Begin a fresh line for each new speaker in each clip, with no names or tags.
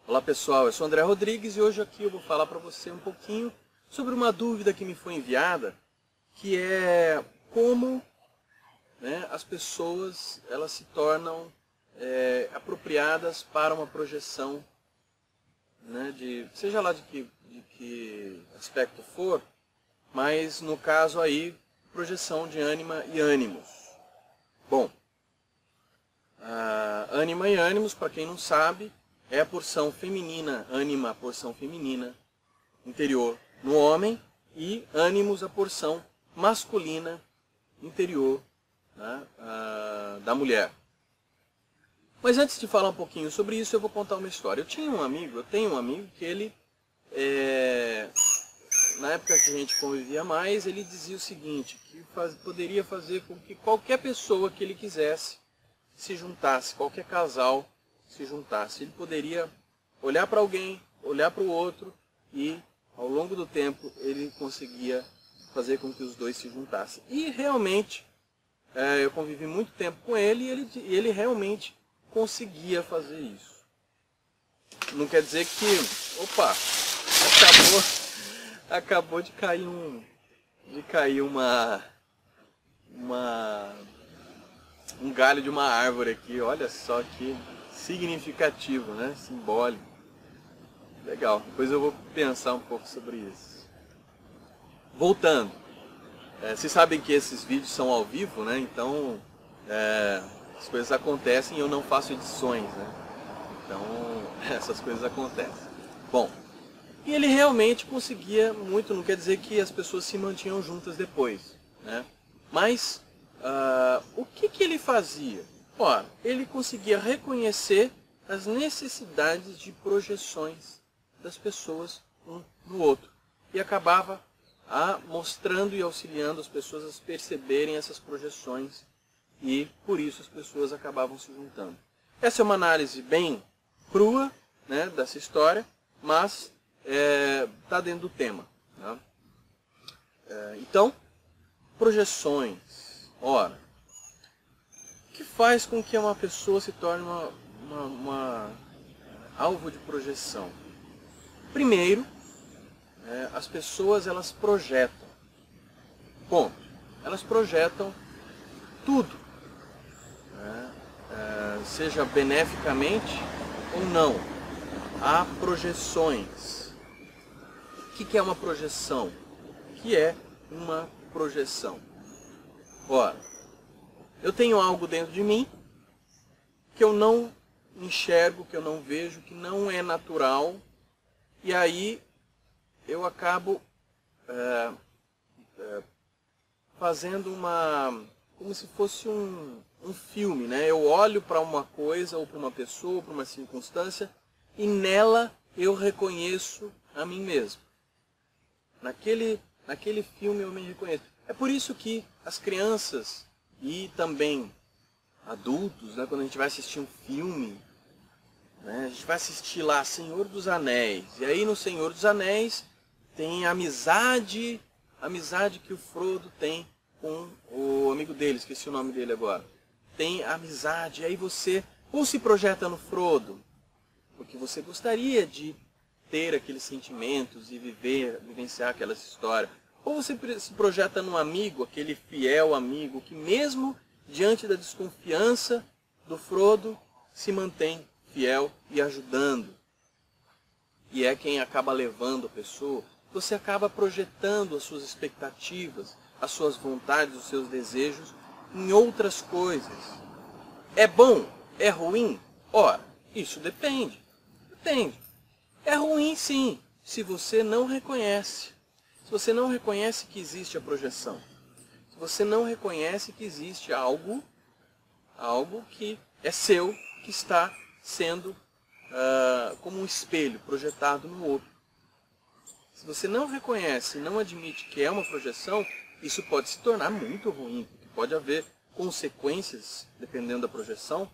Olá pessoal, eu sou André Rodrigues e hoje aqui eu vou falar para você um pouquinho sobre uma dúvida que me foi enviada, que é como, né, as pessoas elas se tornam apropriadas para uma projeção, né, seja lá de que aspecto for, mas no caso aí, projeção de ânima e ânimos. Bom, ânima e ânimos, para quem não sabe, é a porção feminina, ânima, a porção feminina interior no homem, e ânimos, a porção masculina interior, né, da mulher. Mas antes de falar um pouquinho sobre isso, eu vou contar uma história. Eu tenho um amigo que ele, na época que a gente convivia mais, ele dizia o seguinte, que poderia fazer com que qualquer pessoa que ele quisesse se juntasse, qualquer casal se juntasse. Ele poderia olhar para alguém, olhar para o outro e, ao longo do tempo, ele conseguia fazer com que os dois se juntassem. E realmente, eu convivi muito tempo com ele e ele realmente conseguia fazer isso. Não quer dizer que... Opa! Acabou de cair um galho de uma árvore aqui. Olha só que significativo, né? Simbólico. Legal. Depois eu vou pensar um pouco sobre isso. Voltando. Vocês sabem que esses vídeos são ao vivo, né? Então, as coisas acontecem e eu não faço edições, né? Então, essas coisas acontecem. Bom, e ele realmente conseguia muito, não quer dizer que as pessoas se mantinham juntas depois, né? Mas, o que ele fazia? Ora, ele conseguia reconhecer as necessidades de projeções das pessoas um no outro. E acabava mostrando e auxiliando as pessoas a perceberem essas projeções. E, por isso, as pessoas acabavam se juntando. Essa é uma análise bem crua, né, dessa história, mas está dentro do tema, né? Então, projeções. Ora, o que faz com que uma pessoa se torne uma alvo de projeção? Primeiro, as pessoas elas projetam. Ponto. Elas projetam tudo, né? Seja beneficamente ou não. Há projeções. O que é uma projeção? O que é uma projeção? Ora, eu tenho algo dentro de mim que eu não enxergo, que eu não vejo, que não é natural, e aí eu acabo fazendo como se fosse um filme, né? Eu olho para uma coisa, ou para uma pessoa, ou para uma circunstância, e nela eu reconheço a mim mesmo. Naquele filme eu me reconheço. É por isso que as crianças e também adultos, né, quando a gente vai assistir um filme, né, a gente vai assistir lá Senhor dos Anéis. E aí no Senhor dos Anéis tem a amizade que o Frodo tem com o amigo dele, esqueci o nome dele agora. Tem amizade, e aí você ou se projeta no Frodo, porque você gostaria de ter aqueles sentimentos e vivenciar aquelas histórias. Ou você se projeta num amigo, aquele fiel amigo, que mesmo diante da desconfiança do Frodo, se mantém fiel e ajudando. E é quem acaba levando a pessoa. Você acaba projetando as suas expectativas, as suas vontades, os seus desejos em outras coisas. É bom? É ruim? Ora, isso depende. Depende. É ruim sim, se você não reconhece. Se você não reconhece que existe a projeção. Se você não reconhece que existe algo que é seu, que está sendo como um espelho projetado no outro. Se você não reconhece e não admite que é uma projeção, isso pode se tornar muito ruim, porque pode haver consequências, dependendo da projeção,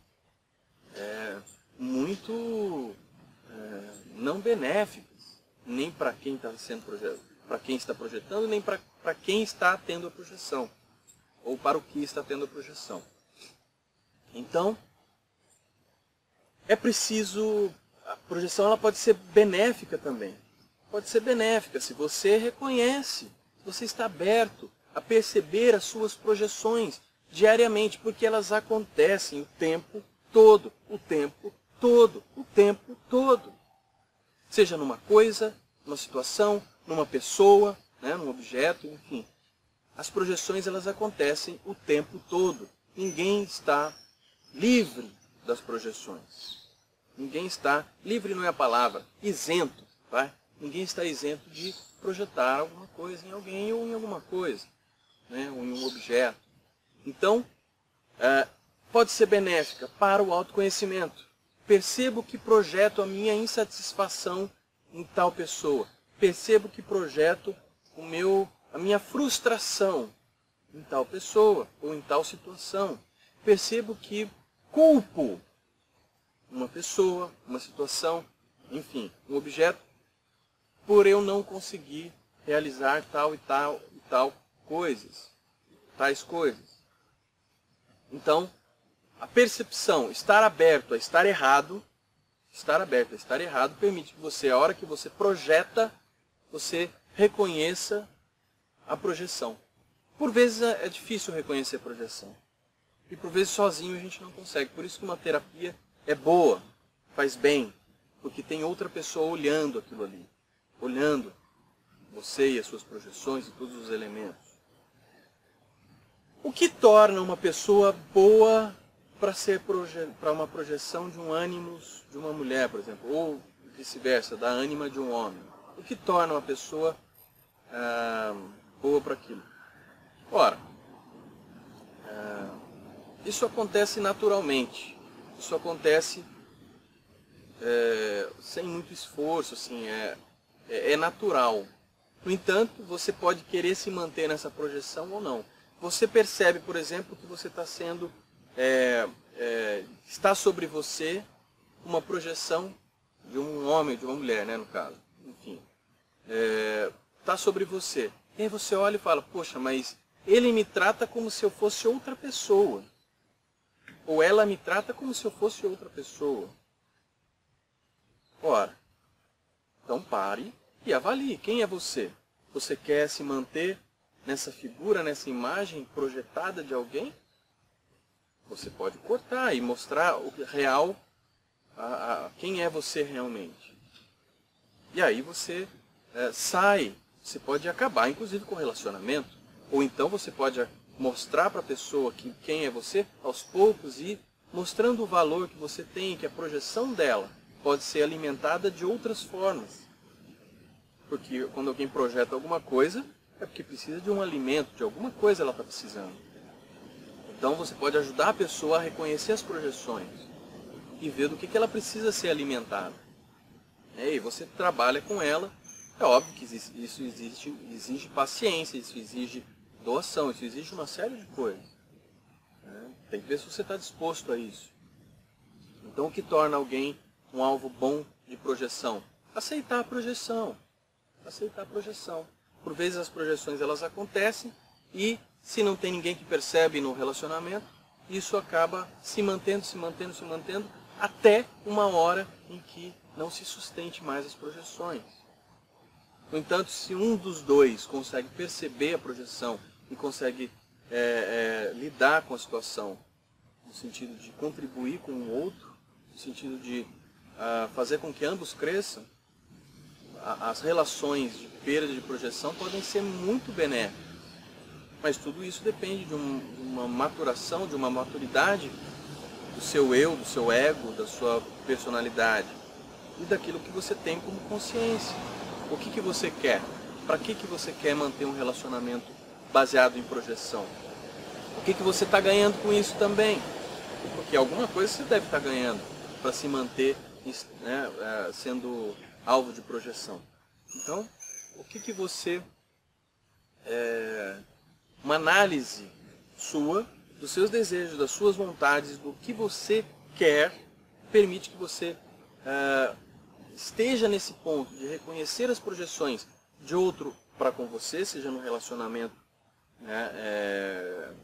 muito não benéficas, nem para quem está sendo projetado, para quem está projetando, nem para quem está tendo a projeção, ou para o que está tendo a projeção. Então, é preciso projeção ela pode ser benéfica também. Pode ser benéfica se você reconhece, se você está aberto a perceber as suas projeções diariamente, porque elas acontecem o tempo todo, o tempo todo, o tempo todo. Seja numa coisa, numa situação, numa pessoa, né, num objeto, enfim. As projeções elas acontecem o tempo todo. Ninguém está livre das projeções. Ninguém está, livre não é a palavra, isento, vai? Ninguém está isento de projetar alguma coisa em alguém ou em alguma coisa, né, ou em um objeto. Então, pode ser benéfica para o autoconhecimento. Percebo que projeto a minha insatisfação em tal pessoa. Percebo que projeto a minha frustração em tal pessoa ou em tal situação. Percebo que culpo uma pessoa, uma situação, enfim, um objeto, por eu não conseguir realizar tal e tal e tal coisas, tais coisas. Então, a percepção, estar aberto a estar errado, permite que você, a hora que você projeta, você reconheça a projeção. Por vezes é difícil reconhecer a projeção. E por vezes sozinho a gente não consegue. Por isso que uma terapia é boa, faz bem, porque tem outra pessoa olhando aquilo ali. Olhando você e as suas projeções e todos os elementos. O que torna uma pessoa boa para uma projeção de um ânimos de uma mulher, por exemplo, ou vice-versa, da ânima de um homem? O que torna uma pessoa boa para aquilo? Ora, isso acontece naturalmente. Isso acontece sem muito esforço, assim, é natural. No entanto, você pode querer se manter nessa projeção ou não. Você percebe, por exemplo, que você está sendo... está sobre você uma projeção de um homem, de uma mulher, né, no caso. Enfim, está sobre você. E aí você olha e fala, poxa, mas ele me trata como se eu fosse outra pessoa. Ou ela me trata como se eu fosse outra pessoa. Ora, então pare e avalie. Quem é você? Você quer se manter nessa figura, nessa imagem projetada de alguém? Você pode cortar e mostrar o real, quem é você realmente. E aí você sai. Você pode acabar, inclusive, com o relacionamento. Ou então você pode mostrar para a pessoa quem é você, aos poucos, e mostrando o valor que você tem, que a projeção dela pode ser alimentada de outras formas. Porque quando alguém projeta alguma coisa, é porque precisa de um alimento, de alguma coisa ela está precisando. Então você pode ajudar a pessoa a reconhecer as projeções e ver do que ela precisa ser alimentada. E você trabalha com ela. É óbvio que isso exige paciência, isso exige doação, isso exige uma série de coisas. Tem que ver se você está disposto a isso. Então o que torna alguém um alvo bom de projeção? Aceitar a projeção. Aceitar a projeção. Por vezes as projeções elas acontecem e se não tem ninguém que percebe no relacionamento, isso acaba se mantendo, até uma hora em que não se sustente mais as projeções. No entanto, se um dos dois consegue perceber a projeção e consegue lidar com a situação, no sentido de contribuir com o outro, no sentido de fazer com que ambos cresçam, as relações de perda de projeção podem ser muito benéficas. Mas tudo isso depende de uma maturação, de uma maturidade do seu eu, do seu ego, da sua personalidade e daquilo que você tem como consciência. O que você quer? Para que você quer manter um relacionamento baseado em projeção? O que você está ganhando com isso também? Porque alguma coisa você deve estar ganhando para se manter, né, sendo alvo de projeção. Então, o que você... uma análise sua, dos seus desejos, das suas vontades, do que você quer, permite que você esteja nesse ponto de reconhecer as projeções de outro para com você, seja no relacionamento,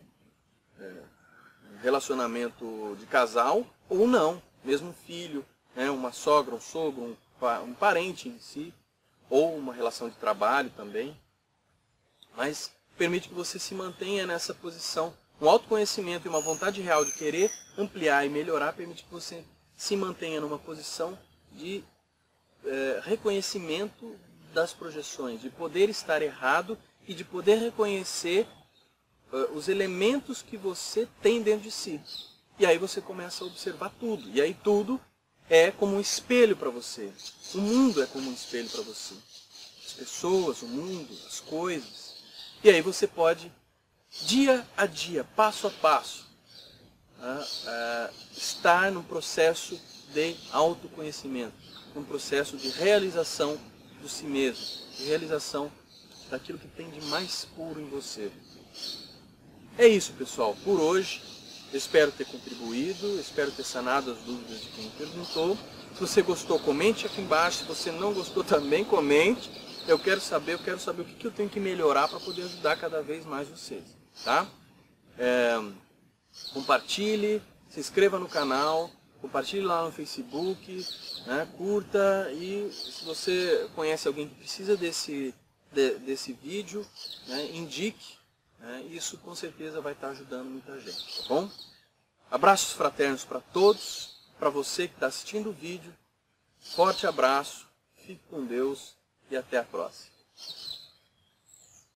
relacionamento de casal, ou não, mesmo filho, né, uma sogra, um sogro, um parente em si, ou uma relação de trabalho também, mas permite que você se mantenha nessa posição. Um autoconhecimento e uma vontade real de querer ampliar e melhorar permite que você se mantenha numa posição de reconhecimento das projeções, de poder estar errado e de poder reconhecer os elementos que você tem dentro de si. E aí você começa a observar tudo. E aí tudo é como um espelho para você. O mundo é como um espelho para você. As pessoas, o mundo, as coisas. E aí você pode, dia a dia, passo a passo, estar num processo de autoconhecimento, num processo de realização de si mesmo, de realização daquilo que tem de mais puro em você. É isso, pessoal, por hoje. Eu espero ter contribuído, espero ter sanado as dúvidas de quem perguntou. Se você gostou, comente aqui embaixo. Se você não gostou, também comente. Eu quero saber o que eu tenho que melhorar para poder ajudar cada vez mais vocês. Tá? Compartilhe, se inscreva no canal, compartilhe lá no Facebook, né, curta, e se você conhece alguém que precisa desse vídeo, né, indique. Isso com certeza vai estar ajudando muita gente, tá bom? Abraços fraternos para todos, para você que está assistindo o vídeo. Forte abraço, fique com Deus e até a próxima.